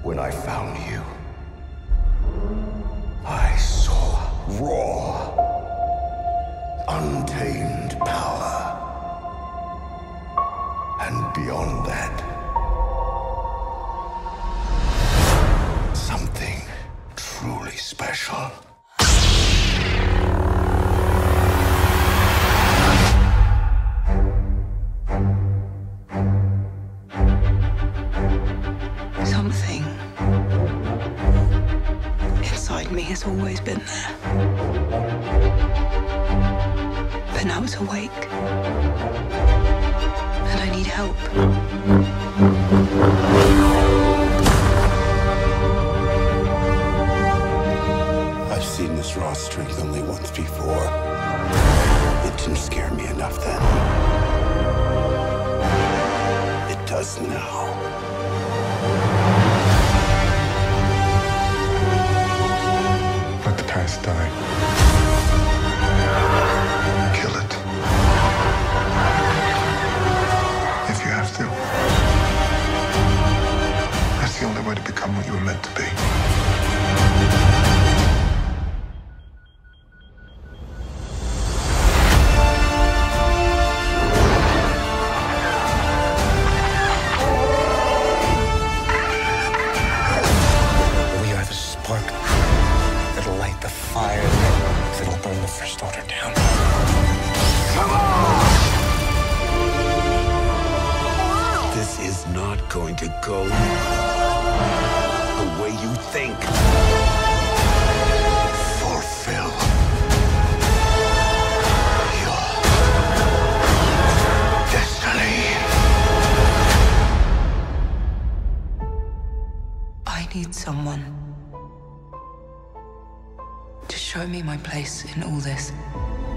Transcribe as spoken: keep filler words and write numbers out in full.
When I found you, I saw raw, untamed power. And beyond that, something truly special. Something inside me has always been there. But now it's awake. And I need help. I've seen this raw strength only once before. It didn't scare me enough then. It does now. Let the past die. Kill it. If you have to. That's the only way to become what you were meant to be. We are the spark that'll light the fire that'll burn the First Order down. Come on! This is not going to go the way you think. Fulfill your destiny. I need someone to show me my place in all this.